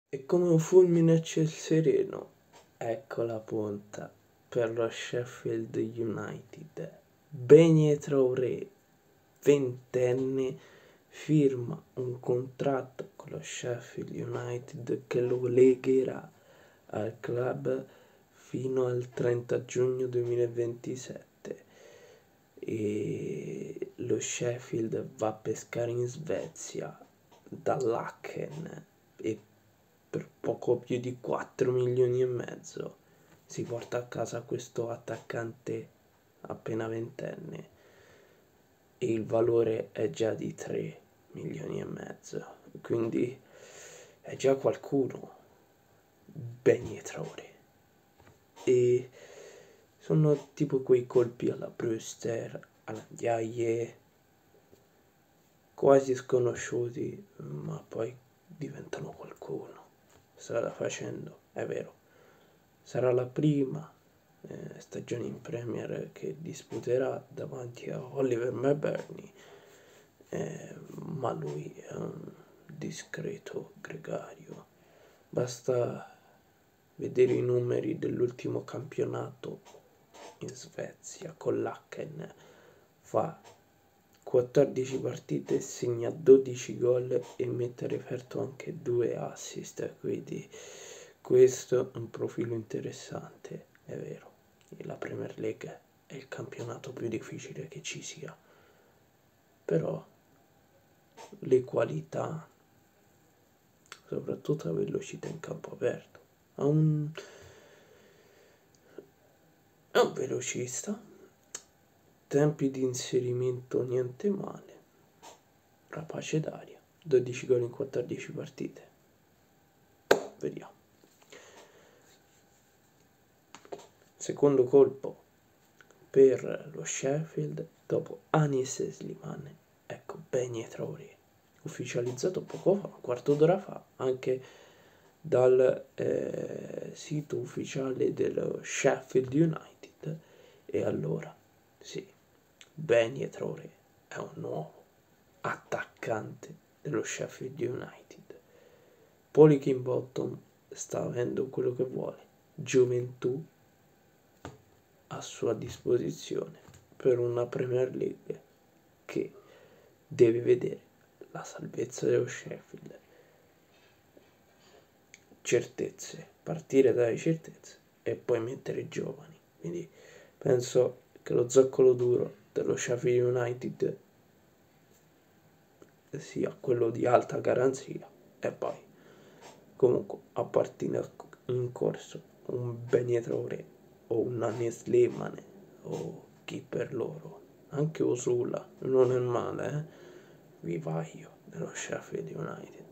E come un fulmine a ciel sereno, ecco la punta per lo Sheffield United. Beñat Traoré, ventenne, firma un contratto con lo Sheffield United che lo legherà al club fino al 30 giugno 2027 e lo Sheffield va a pescare in Svezia dall'Aken e per poco più di 4 milioni e mezzo si porta a casa questo attaccante appena ventenne e il valore è già di 3 milioni e mezzo, quindi è già qualcuno ben Traoré. E sono tipo quei colpi alla Brewster, alla Ndiaye, quasi sconosciuti, ma poi diventano qualcuno. Strada facendo, è vero. Sarà la prima stagione in Premier che disputerà davanti a Oliver McBurney, ma lui è un discreto gregario. Basta vedere i numeri dell'ultimo campionato in Svezia con l'Aken. Fa 14 partite, segna 12 gol e mette a referto anche 2 assist, quindi questo è un profilo interessante, è vero. E la Premier League è il campionato più difficile che ci sia, però le qualità, soprattutto la velocità in campo aperto, è un velocista, tempi di inserimento niente male, rapace d'aria, 12 gol in 14 partite. Vediamo. Secondo colpo per lo Sheffield dopo Anis Slimane, ecco Beñat Traoré, ufficializzato poco fa, un quarto d'ora fa, anche dal sito ufficiale dello Sheffield United. E allora, sì, Beñat Traoré è un nuovo attaccante dello Sheffield United. Paul Hickinbottom sta avendo quello che vuole, gioventù a sua disposizione per una Premier League che deve vedere la salvezza dello Sheffield. Certezze, partire dalle certezze e poi mettere i giovani. Quindi penso che lo zoccolo duro dello Sheffield United sia quello di alta garanzia e poi comunque a partire in corso un Beñat Traoré o un Anis Slimane o chi per loro, anche Osula non è male, vivaio dello Sheffield United,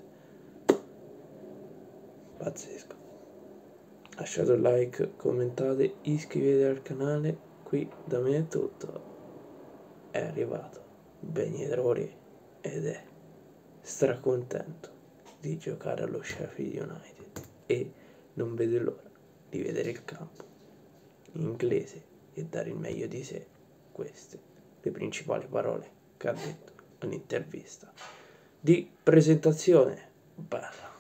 pazzesco. Lasciate un like, commentate, iscrivetevi al canale. Qui da me è tutto. È arrivato Beñat Traoré ed è stracontento di giocare allo Sheffield United e non vede l'ora di vedere il campo in inglese e dare il meglio di sé. Queste le principali parole che ha detto all'intervista di presentazione. Bella.